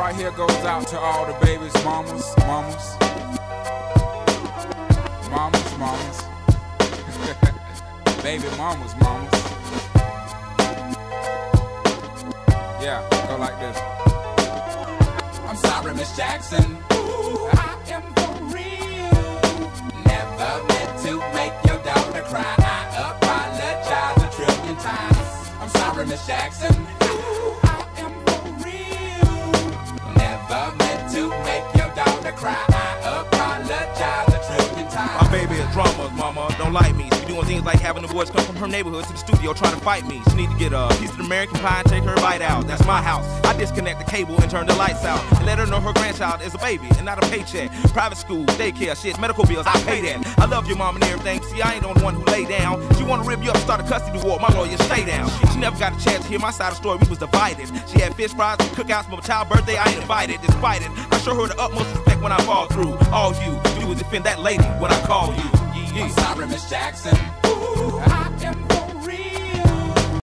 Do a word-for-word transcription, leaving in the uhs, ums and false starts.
right here goes out to all the babies, mamas, mamas, mamas, mamas, baby mamas, mamas. Yeah, go like this. I'm sorry, Miss Jackson. Ooh, I am for real. Never meant to make your daughter cry. I apologize a trillion times. I'm sorry, Miss Jackson. Ooh, I am for real. Never meant to make your daughter cry. I apologize a trillion times. My baby is drama, mama. Don't like me. She doing things like having the boys come from her neighborhood to the studio trying to fight me. She need to get a piece of the American pie and take her bite out. That's my house. I disconnect the cable and turn the lights out and let her know her grandchild is a baby and not a paycheck. Private school, daycare, shit, medical bills, I pay that. I love your mom and everything. See, I ain't the one who lay down. She wanna rip you up, start a custody war. My lawyer, stay down. She never got a chance to hear my side of the story. We was divided. She had fish fries and cookouts for my child's birthday. I ain't invited. Despite it, I show her the utmost respect when I fall through. All you do is defend that lady when I call you. Yeah, yeah. I'm sorry, Miss Jackson. Ooh, I